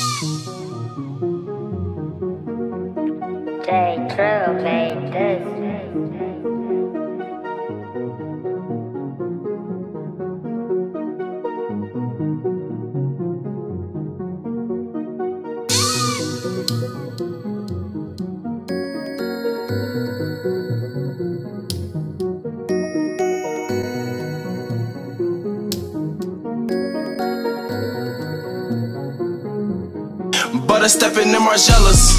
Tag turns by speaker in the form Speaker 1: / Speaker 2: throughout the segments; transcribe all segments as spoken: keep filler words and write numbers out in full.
Speaker 1: J Trill made this.
Speaker 2: Butter stepping in Margielas.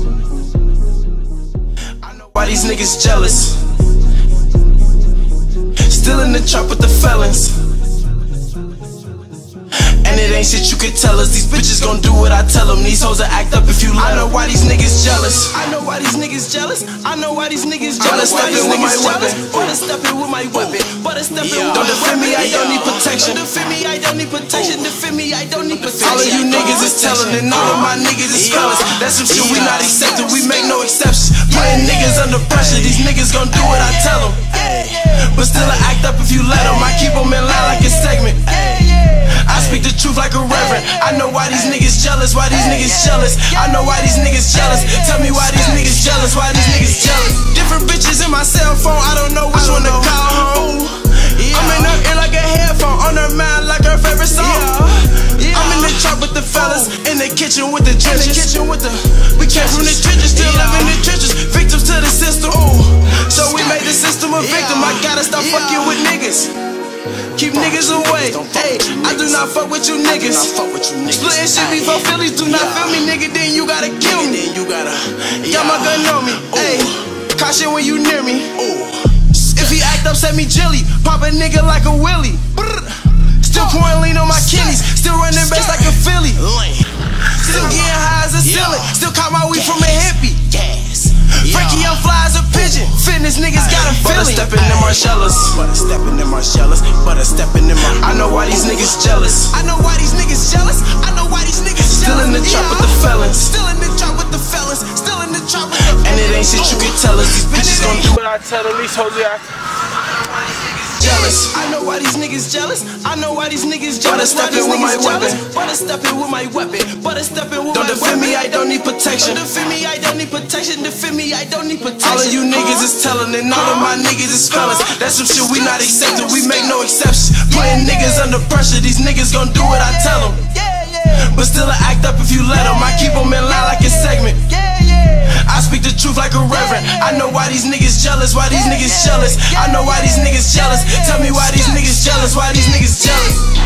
Speaker 2: I know why these niggas jealous. Still in the trap with the felons. And it ain't shit you can tell us. These bitches gon' do what I tell them. These hoes will act up if you let. I know why these niggas jealous. I know why these niggas jealous. I know why these niggas jealous. Butter stepping with my weapon. Butter stepping with my weapon. Butter stepping with my weapon. Don't defend me, I don't need protection. Don't defend me, I don't need protection. Defend me, I don't need protection. All of you niggas is telling, and all of my niggas is fellas. That's some shit we not accepting. We make no exceptions. Putting niggas under pressure. These niggas gon' do what I tell them. But still I act up if you let them. I keep them in line like a segment. I speak the truth like a reverend. I know why these niggas jealous, why these niggas jealous. I know why these niggas jealous. Tell me why these niggas jealous, why these niggas jealous. Different bitches in my cell phone, I don't know which one to call home. I'm in her ear like a headphone, on her mind like her favorite song. I'm in the trap with the fellas, in the kitchen with the trenches. We came from the trenches, still live in the trenches. Victims to the system. So we made the system a victim. I gotta stop fucking with niggas. Keep niggas away. Hey, I do not fuck with you niggas. Splitting shit before Phillies. Do not feel me, nigga. Then you gotta kill me. Got my gun on me. Hey, caution when you near me. If he act up, set me jelly. Pop a nigga like a willy. Still pouring lean on my kidneys. Still running best like a Philly. Still getting high as a ceiling. Still caught my weed from a hippie. Frankie, I'm fly as a pigeon. Fitness niggas got a feeling. Butter stepping in Margielas. Butter stepping in Margielas. Butter stepping in my. I know why these niggas jealous. I know why these niggas jealous. I know why these niggas jealous. Still in the trap with the felons. Still in the trap with the felons. Still in the trap with the. And it ain't shit you can tell us. These bitches gon' do what I tell them. These hoes are jealous. I know why these niggas jealous. I know why these niggas jealous. Butter stepping with my weapon. Butter stepping with my weapon. Butter stepping with my weapon. Don't defend me, I don't need protection. Don't defend me, I don't need protection. Defend me, I don't need protection. All of you niggas is telling, and all of my niggas is fellas. That's some shit we not accepting. We make no exceptions. Putting niggas under pressure. These niggas gon' do what I tell them. But still I act up if you let them. I keep them in line like a segment. I speak the truth like a reverend. I know why these niggas jealous, why these niggas jealous. I know why these niggas jealous. Tell me why these niggas jealous, why these niggas jealous.